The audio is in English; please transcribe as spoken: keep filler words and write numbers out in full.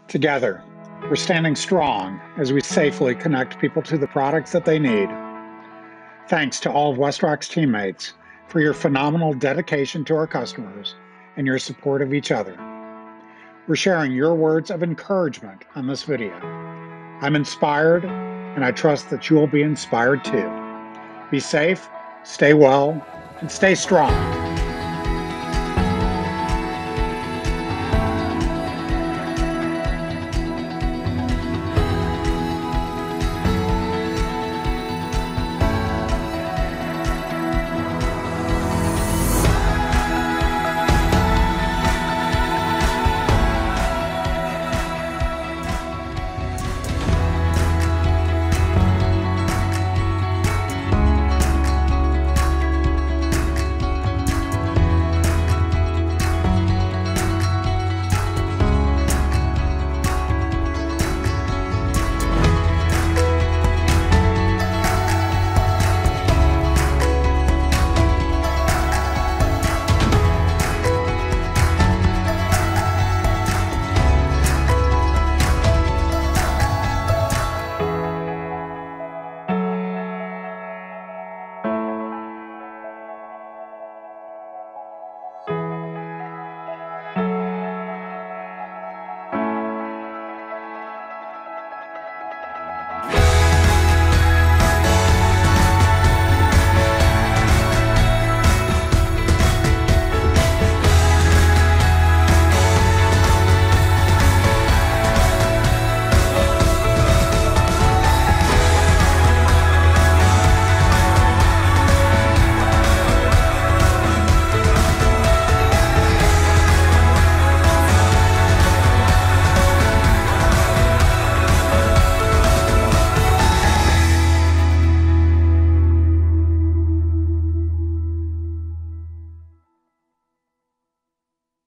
Together, we're standing strong as we safely connect people to the products that they need. Thanks to all of WestRock's teammates for your phenomenal dedication to our customers and your support of each other. We're sharing your words of encouragement on this video. I'm inspired, and I trust that you will be inspired too. Be safe, stay well, and stay strong.